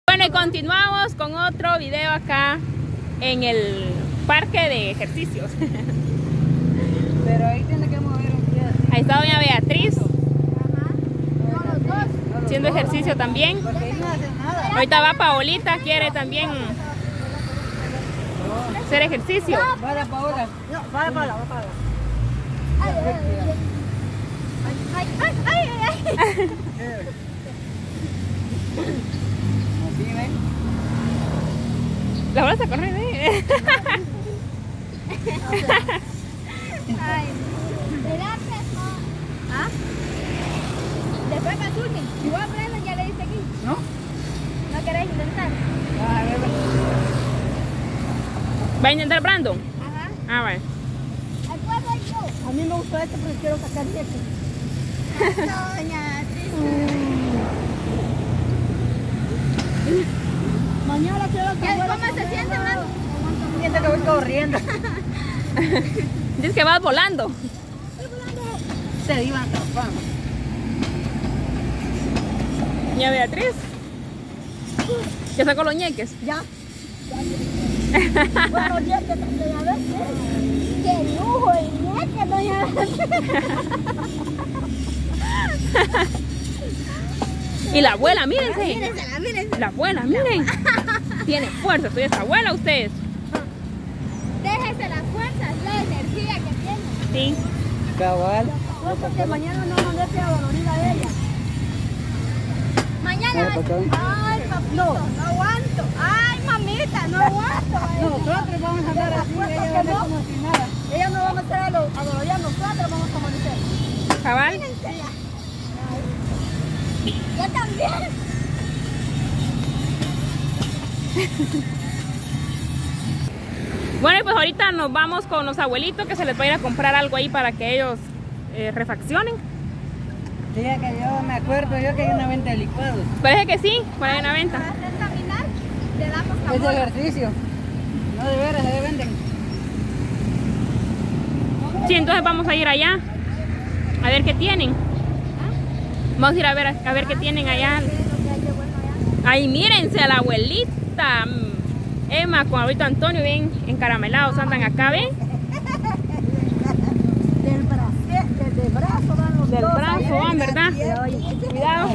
Bueno, y continuamos con otro video acá en el parque de ejercicios. Pero ahí tiene que mover un pie. Ahí está doña Beatriz. Ajá. Haciendo ejercicio también. Porque ahí no hacen nada. Ahorita va Paolita, quiere también hacer ejercicio. Vaya Paola. No, vaya Paola, vaya Paola. Así ven. La vas a correr, ¿eh? Después me asusten. Si vos aprendes, ya le dice aquí. ¿No? ¿No querés intentar? A ver. ¿Va a intentar Brandon? Ajá. Ah, vale. Después voy yo. A mí me gusta esto porque quiero sacar leche. Doña Mañana quiero que ¿Cómo se siente, man? siento que voy corriendo. Dices que vas volando. Se iban tapando. Doña Beatriz. ¿Ya sacó los ñeques? Ya. Bueno, ya que también a ver. ¡Qué lujo y ñeque, doña! Y la abuela, mírense. Mírensela, mírensela. La abuela, miren. Tiene fuerza, soy esa abuela ustedes. Déjese las fuerzas, la energía que tiene. Sí. Cabal. No, porque mañana no mandé a dolorida a ella. Mañana. Ay, papito, no aguanto. Ay, mamita, no aguanto. Nosotros vamos a andar así, ella va a ver como si nada. Ella no va a meter a dolorida, nosotros vamos a amanecer. Cabal. Yo también. Bueno, y pues ahorita nos vamos con los abuelitos que se les va a ir a comprar algo ahí para que ellos refaccionen. Sí, que yo me acuerdo yo que hay una venta de licuados. Parece que sí, para ir a una venta. Para hacer caminar, le damos Es camola. ejercicio. No, de veras, se venden. Sí, entonces vamos a ir allá a ver qué tienen. Vamos a ir a ver qué tienen allá. Ay, mírense a la abuelita. Emma con abuelito Antonio bien encaramelados andan acá, ¿ven? Del brazo van los Del dos. brazo van, ¿verdad? Cuidado.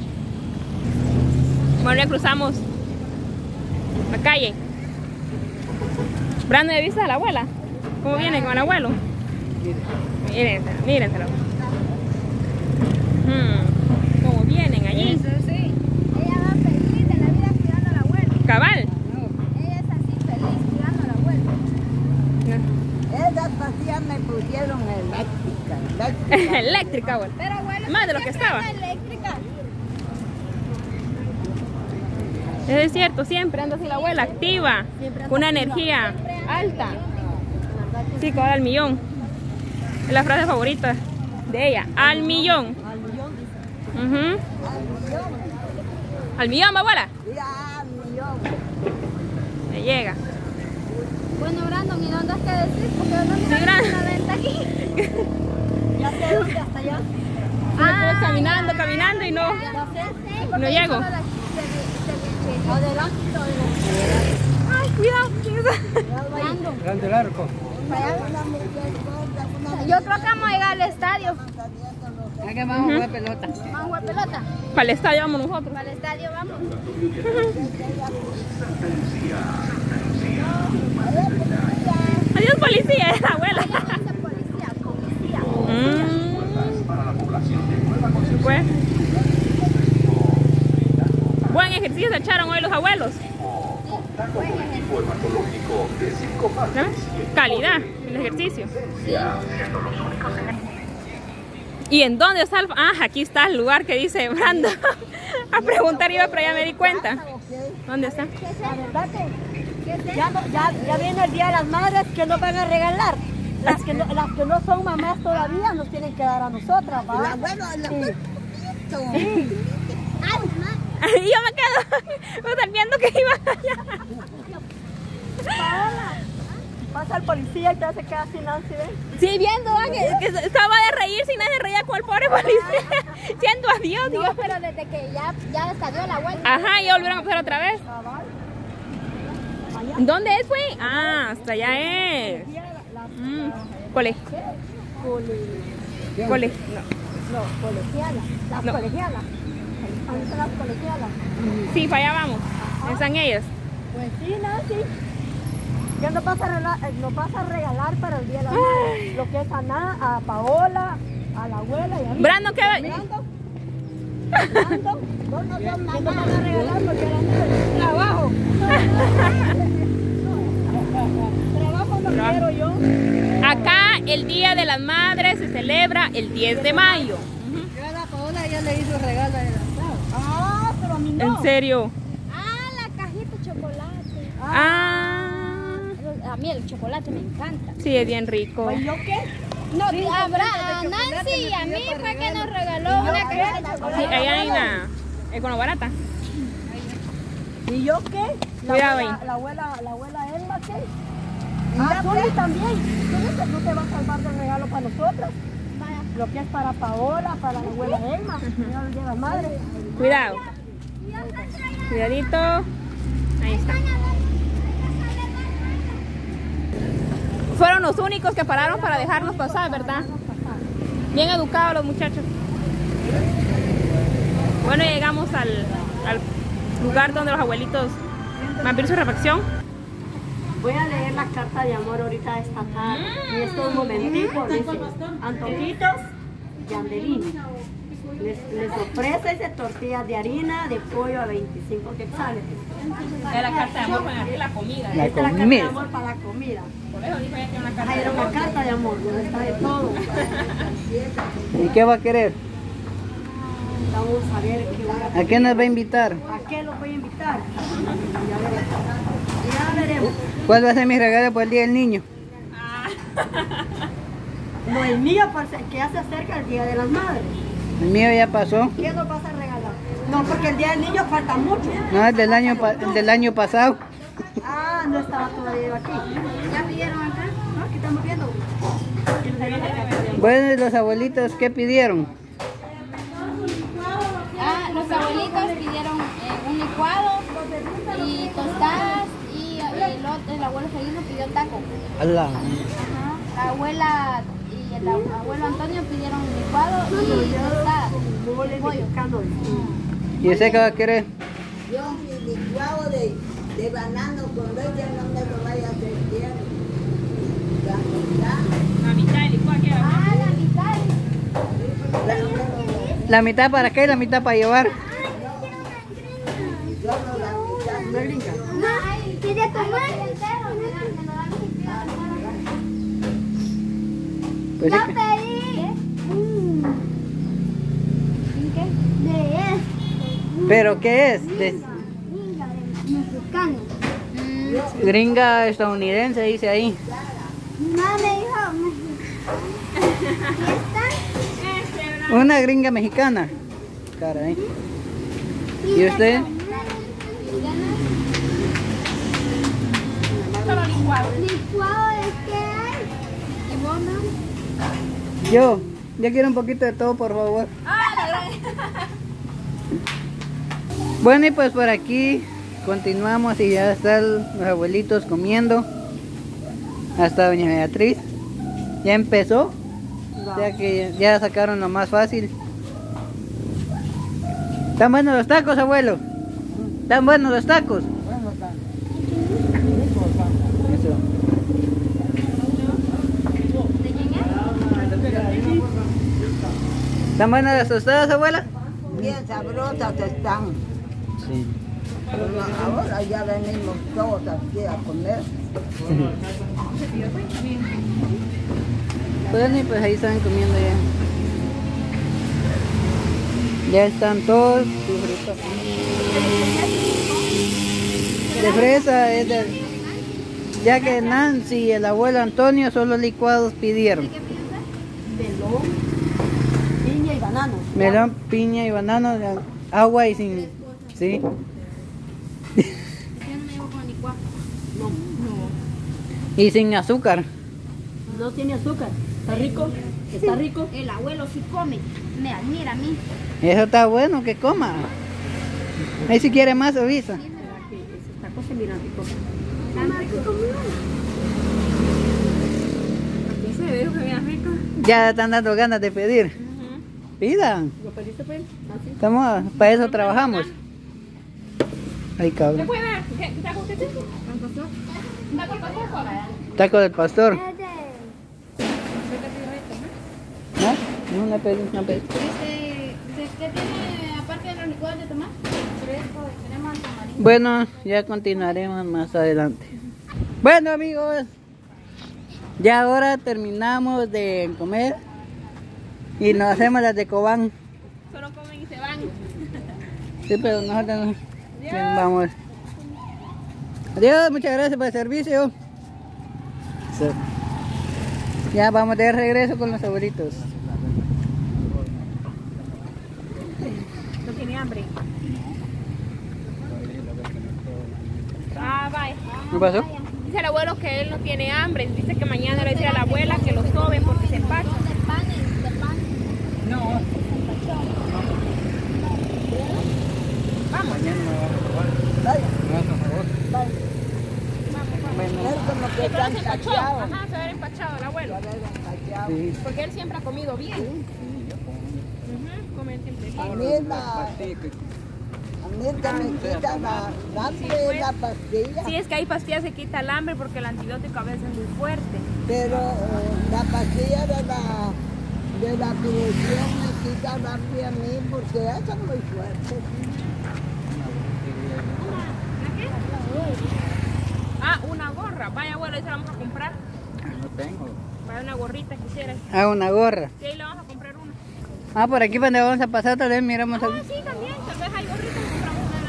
Bueno, ya cruzamos la calle. Brandon, ¿de vista a la abuela? ¿Cómo viene con el abuelo? Mírenselo, mírenselo. ¿Cómo vienen allí? Eso sí. Ella va feliz de la vida cuidando a la abuela. Cabal. Ella es así feliz cuidando a la abuela. Esas pastillas me pusieron eléctrica. Eléctrica, abuela. Pero abuela, Más de lo que siempre estaba. anda eléctrica. Eso es cierto, siempre anda así la abuela, activa, con una energía alta. Sí, cabal, al millón. Es la frase favorita de ella, al millón. Al millón. Ujú. Al millón, abuela. Ya, al millón. Me llega. Bueno, Brandon, ¿y dónde es que decís? Porque yo no Sí, Brandon. una venta aquí. Ya sé dónde, hasta allá. Estuve caminando y no. No llego. Adelante, Ay, cuidado. Brandon, Grande el arco. yo creo que vamos a llegar al estadio. Ya que vamos a jugar pelota. Vamos a jugar pelota. Para el estadio vamos nosotros. Para el estadio vamos. Adiós, policía, es la abuela. Policía. Pues. Buen ejercicio se echaron hoy los abuelos. ¿No? Calidad, el ejercicio. ¿Y en dónde está el... Ah, aquí está el lugar que dice Brandon. A preguntar iba, pero ya me di cuenta. ¿Dónde está? La verdad que ya viene el Día de las Madres que nos van a regalar. Las que no son mamás todavía nos tienen que dar a nosotras, ¿va? La abuela, sí. Y yo me quedo viendo que iba allá. Paola, pasa el policía y te se queda así, Nancy, ¿ven? Sí, viendo que estaba de reírse y nadie reía con el pobre policía. Siendo adiós, digo. No, pero desde que ya hasta dio la vuelta. Ajá, ya volvieron a pasar otra vez. ¿Dónde es, güey? Ah, hasta allá es. Cole. Cole. No, colegialas. Las colegialas. ¿Dónde están las colegialas? Sí, para allá vamos. Están ellas. Pues sí, Nancy. ¿Qué nos vas a regalar para el Día de la Madre? Lo que es a Paola, a la abuela y a mí. Brandon, ¿qué? Brandon, vos no sos mamá. ¿Qué nos van a regalar porque la madre? Trabajo. Trabajo lo quiero yo. Acá el Día de las Madres se celebra el 10 de mayo. Yo a la Paola ya le hice regalo adelantado. Ah, pero a mí no. ¿En serio? Ah, la cajita de chocolate. Ah. A mí el chocolate me encanta. Sí, es bien rico. ¿Y yo qué? No, a Nancy y a mí fue que nos regaló una cajita de Sí, chocolate. allá hay una barata. ¿Y yo qué? Cuidado ahí. La abuela Elma, ¿qué? Ah, Tony también. ¿Tú te vas a salvar del regalo para nosotros? Lo que es para Paola, para la abuela Elma, el Día de la Madre. Cuidado. Cuidadito. Ahí está. Fueron los únicos que pararon para dejarnos pasar, ¿verdad? Bien educados los muchachos. Bueno, llegamos al lugar donde los abuelitos van a pedir su refacción. Voy a leer la carta de amor ahorita esta tarde. En estos momentitos dice: Antojitos Yandelini les ofrece tortillas de harina de pollo a 25 quetzales. Es la carta de amor para la comida. Esta es la carta de amor para la comida. Por eso dijo ella que era una carta Ahí de era una amor. carta de amor, donde está de todo. ¿Y qué va a querer? Vamos a ver qué voy a... ¿A qué nos va a invitar? ¿A qué los voy a invitar? Ya veremos. ¿Cuál va a ser mi regalo por el Día del Niño? No, el mío, que ya se acerca el Día de las Madres. El mío ya pasó. ¿Qué nos vas a regalar? No, porque el Día del Niño falta mucho. No, el del año pasado. Ah, no estaba todavía aquí. ¿Ya pidieron acá? No, aquí estamos viendo. Bueno, ¿y los abuelitos qué pidieron? Ah, los abuelitos pidieron un licuado y tostadas y el abuelo Felino pidió taco. Alá. Ajá. La abuela y el abuelo Antonio pidieron un licuado y tostadas. Mole mexicano. ¿Y usted qué va a querer? Yo mi licuado de banano con leche no me lo vaya a hacer bien. La mitad del licuado que va. Ah, la mitad. ¿La mitad para qué y la mitad para llevar? Una gringa. No, ¿quiere tomar? Pues sí que- pedí. ¿Qué? De ¿Pero qué es? mexicano. Gringa estadounidense, dice ahí. No me dijo Una gringa mexicana. Caray. ¿Y usted? Solo licuado. ¿Licuado de qué hay? ¿Y vos no? Yo quiero un poquito de todo, por favor. Bueno, y pues por aquí continuamos y ya están los abuelitos comiendo. Hasta doña Beatriz. Ya empezó. Ya que ya sacaron lo más fácil. ¿Están buenos los tacos, abuelo? ¿Están buenos los tacos? Eso. ¿Están buenas las tostadas, abuela? Bien sabrosas están. Sí. Pero ahora ya venimos todos aquí a comer. Bueno, y pues ahí están comiendo ya. Ya están todos. De fresa es del... Ya que Nancy y el abuelo Antonio solo licuados pidieron. Melón, piña y banano. Melón, piña y banano, agua y sin... Sí. Yo no me llevo con licuado. No, no. Y sin azúcar. No tiene azúcar. ¿Está rico? ¿Está rico? El abuelo sí come, me admira a mí. Eso está bueno, que coma. Ahí si quiere más avisa. Esos tacos se miran ricos. Aquí se ve que bien rico. Ya están dando ganas de pedir. Pidan. ¿Lo pediste, pues? Así. Estamos, para eso trabajamos. Ay, ¿Qué cabrón. puede dar? ¿Qué taco que es eso? ¿Un taco pastor? Taco del pastor. ¿No? No pedí, no pedí. ¿Qué tiene aparte de los licuados de tomate? Fresco, crema, tamarindo. Bueno, ya continuaremos más adelante. Bueno, amigos, ya ahora terminamos de comer y nos hacemos las de Cobán. Solo comen y se van. Sí, pero nosotros no. Vamos. Adiós, muchas gracias por el servicio. Sí. Ya vamos de regreso con los abuelitos. No tiene hambre. Ah, bye. ¿Qué pasó? Dice el abuelo que él no tiene hambre. Dice que mañana le dice a la abuela que lo soben porque se empacha. De pan. No. Vamos. Él como que Pero está se empachó. empachado. Ajá, se ve empachado el abuelo. Sí. Porque él siempre ha comido bien. Come siempre bien. A mí que me quita la hambre, la pastilla, Sí, es que hay pastillas que quita el hambre porque el antibiótico a veces es muy fuerte. pero la pastilla de la producción me quita el hambre a mí porque esa es muy fuerte. Ah, una gorra. Vaya, abuelo, ahí se la vamos a comprar. No tengo. Vaya, una gorrita quisiera. Ah, una gorra. Sí, ahí le vamos a comprar una. Ah, por aquí donde vamos a pasar, tal vez miramos. Ah, sí, también. Tal vez hay gorritas que compramos una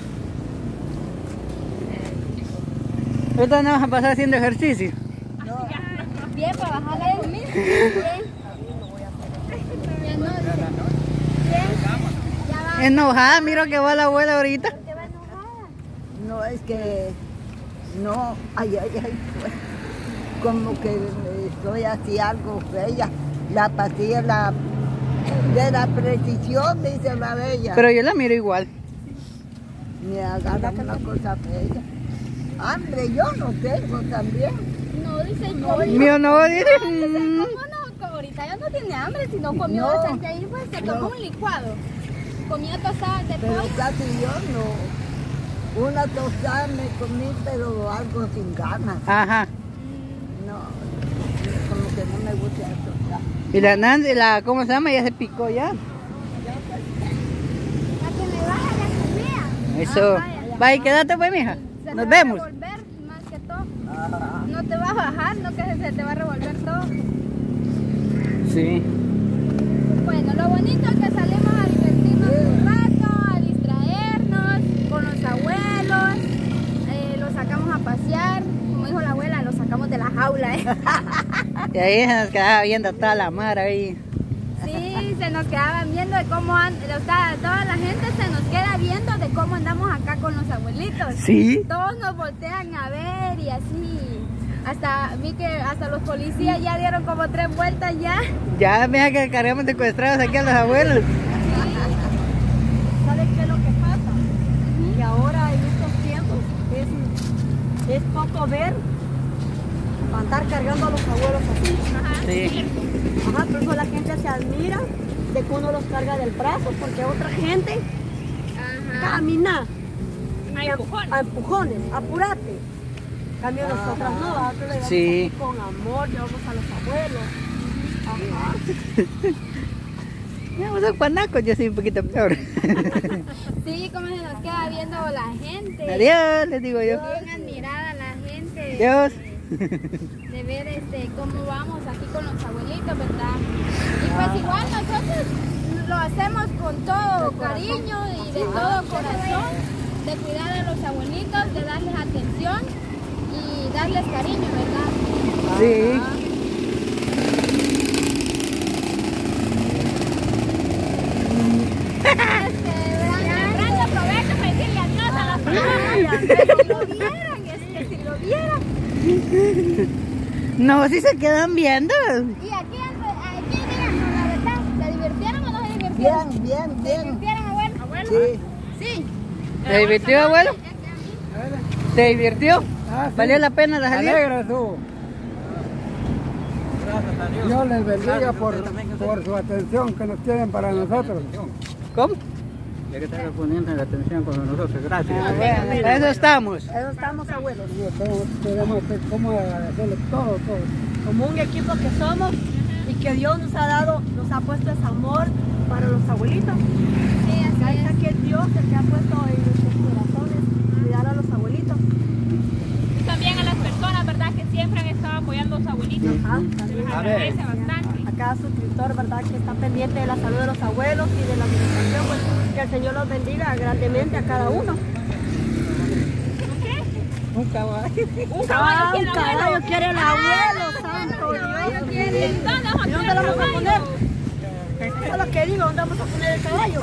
vez. Ahorita nos vamos a pasar haciendo ejercicio. Bien, para bajar la comida. Bien. Ya no, bien. Ya va. Enojada, miro que va la abuela ahorita. ¿Por qué va enojada? No, es que no, ay, pues, como que estoy así algo fea. La pastilla de la precisión, dice la bella. Pero yo la miro igual. Me agarra una cosa fea. Hambre yo no tengo también. No, dice yo. Mío no, dice. ¿Cómo no? Ahorita ya no tiene hambre, sino comió No. bastante ahí, pues se tomó un licuado. Comía tostadas de Pero pollo. casi yo no. Una tostada me comí, pero algo sin ganas. Ajá. No, como que no me gusta la tostada. Y la Nancy, ¿cómo se llama? Ya se picó ya. A que me baje la comida. Eso. Vaya. Vaya, quédate pues, mija. Se Nos te vemos. va a revolver más que todo. No te va a bajar, no que se te va a revolver todo. Sí. Bueno, lo bonito es que salimos a divertirnos un rato, a distraernos con los abuelos, los sacamos a pasear, como dijo la abuela, los sacamos de la jaula. Y ahí se nos quedaba viendo toda la mar ahí. Sí, se nos quedaban viendo de cómo toda la gente se nos queda viendo de cómo andamos acá con los abuelitos. Sí. Todos nos voltean a ver y así. Hasta vi que hasta los policías ya dieron como 3 vueltas ya. Ya, mira que cargamos secuestrados aquí a los abuelos. ¿Sabes qué es lo que pasa? Que ahora en estos tiempos es poco ver andar cargando a los abuelos así. Sí. Ajá, por eso la gente se admira de que uno los carga del brazo, porque otra gente camina Hay empujones. a empujones, apúrate. Cambio nosotras no, nosotros le damos Sí. así con amor, llevamos a los abuelos. Ajá. Ya vamos a Guanaco, yo soy un poquito peor. Sí, como se nos queda viendo la gente. Adiós, les digo yo. Bien admirada la gente. Adiós. De ver cómo vamos aquí con los abuelitos, ¿verdad? Y pues igual nosotros lo hacemos con todo cariño y de todo corazón, de cuidar a los abuelitos, de darles atención y darles cariño, ¿verdad? Sí. Grande provecho para decirle adiós a las personas. Si lo vieran, es que si lo vieran. No, si se quedan viendo. Y aquí Bien, bien, bien. ¿Vieron, abuelo? Sí. Sí. ¿Se divirtió, abuelo? ¿Se divirtió? Ah, sí. ¿Valió la pena la salida? Alegre tú. Dios les bendiga por su atención que nos tienen para nosotros. ¿Cómo? Ya que están poniendo la atención con nosotros, gracias. Ah, bueno, para eso estamos. Eso estamos, abuelos. Tenemos cómo agradecerle todo. Como un equipo que somos y que Dios nos ha dado, nos ha puesto ese amor para los abuelitos. Sí, así Ahí es. está que es Dios el que ha puesto en nuestros corazones cuidar a los abuelitos. Y también a las personas, ¿verdad? Que siempre han estado apoyando a los abuelitos. Ajá, Se también. les agradece bastante. A cada suscriptor, ¿verdad? Que está pendiente de la salud de los abuelos y de la administración, pues que el Señor los bendiga grandemente a cada uno. Un caballo. Un caballo quiere Un el caballo abuelo. quiere el abuelo, santo Dios. ¿Dónde vamos a ¿Y dónde lo vamos a poner? Eso es lo que digo, ¿dónde vamos a poner el caballo?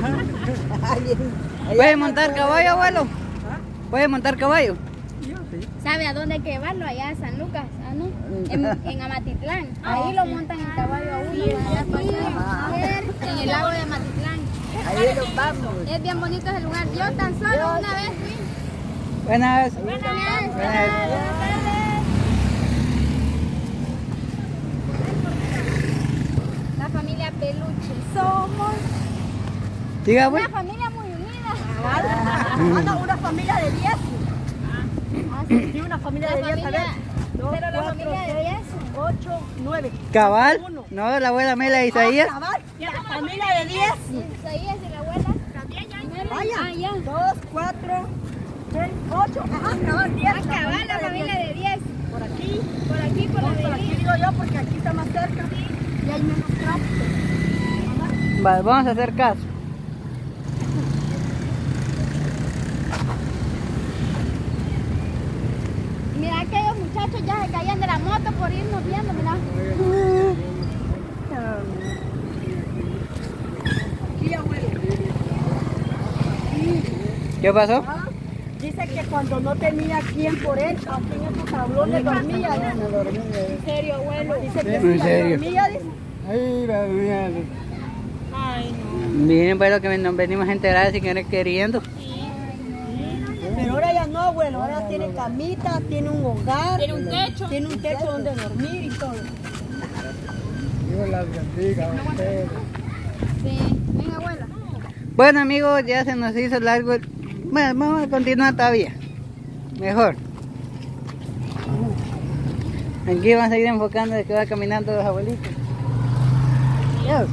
¿Puede montar caballo, abuelo? ¿Puede montar caballo? ¿Sabe a dónde hay que llevarlo? Allá a San Lucas, ¿ah, no? En Amatitlán. Ahí lo montan en caballo a uno. En el lago de Amatitlán. Ahí nos vamos. Es bien bonito ese lugar. Yo tan solo una vez fui. Buenas. Buenas Buenas. tardes. La familia Peluche somos Diga, una abuelo. familia muy unida. Una familia de 10. Ah, sí. Sí, una familia La de 10, a ver. familia, 2, pero la 4, familia de 6, 10. 8, 9. ¿Cabal? No, la abuela Mela de Isaías. La familia de 10. Isaías y la abuela. Vaya. Ah, ya. 2, 4, 6, 8. Ajá, cabal 10. Acabar la familia de 10. Por aquí. Por aquí, por la Por de aquí 10. digo yo porque aquí está más cerca. Y hay menos tráfico. Vale, vamos a hacer caso. Mira, aquellos muchachos ya se caían de la moto por irnos viendo, mira. Aquí, abuelo. ¿Qué pasó? Ah, dice que cuando no tenía quien por él, aquí en estos tablones dormía. En serio, abuelo. Dice que ¿En si serio? dormía, dice. Ahí la mía. Bien, pero que nos venimos a enterar sin querer queriendo. Pero ahora ya no, abuelo. Ahora tiene camita, tiene un hogar. Tiene un techo donde dormir y todo. Dios las bendiga a ustedes. Sí. Venga, abuela. Bueno, amigos, ya se nos hizo largo. Bueno, vamos a continuar todavía. Mejor. Aquí vamos a seguir enfocando de que va caminando los abuelitos. Dios.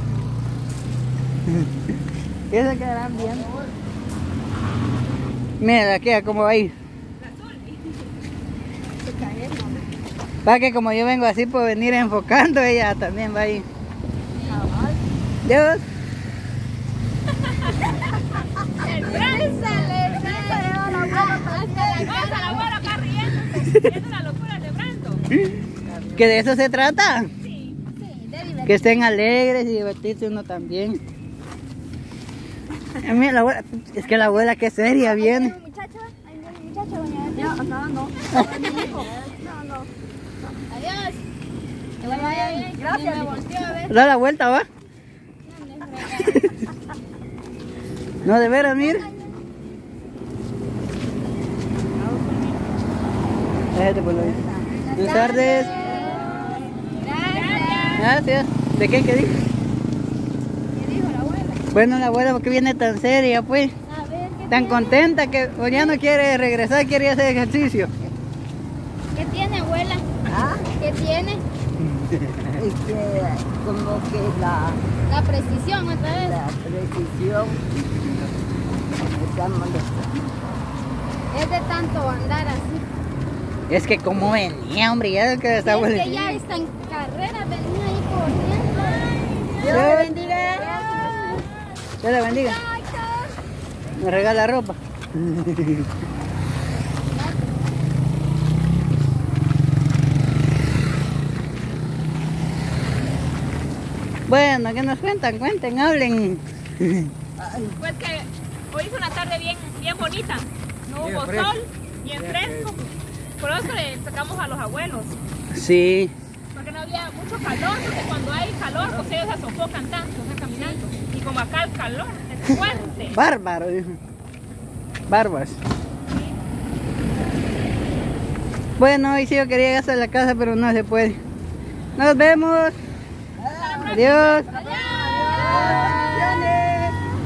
¿Qué se quedarán viendo? Mira, aquí cómo va a ir. Va que como yo vengo así por venir enfocando, ella también va a ir. Dios. Hasta la abuela acá riendo. Viendo la locura de Brando. Que de eso se trata. Sí, de divertir. Que estén alegres y divertirse uno también. Mira, la abuela, es que la abuela que seria viene. Hay un muchacho, doña Betty. Ya, no. No. Adiós. Que le vaya bien. Gracias, Me hijo. volteó a ver. Da la vuelta, va. No, de veras, mira. Déjate por ahí. Buenas tardes. Gracias. Gracias. ¿De qué? ¿Qué dijo? ¿Qué dijo la abuela? Bueno, la abuela, ¿por qué viene tan seria, pues? A ver, ¿qué Tan contenta que o ya no quiere regresar, quiere hacer ejercicio. ¿Qué tiene, abuela? ¿Ah? ¿Qué tiene? Es que como que La precisión, otra vez. la precisión está molestando. Es de tanto andar así. Es que como venía, hombre, ya que Es está abuela. que ya está en carrera, venía ahí corriendo. Dios le bendiga. Dios la bendiga. Me regala ropa. Bueno, ¿qué nos cuentan? Cuenten, hablen. Pues que hoy hizo una tarde bien bonita. No hubo sol, bien fresco. Por eso le sacamos a los abuelos. Sí. Porque no había mucho calor, porque cuando hay calor, pues ellos se sofocan tanto, están caminando. Y como acá el calor es fuerte. Bárbaro, dijo. Barbas. Bueno, hoy sí yo quería ir hasta la casa, pero no se puede. Nos vemos. Adiós.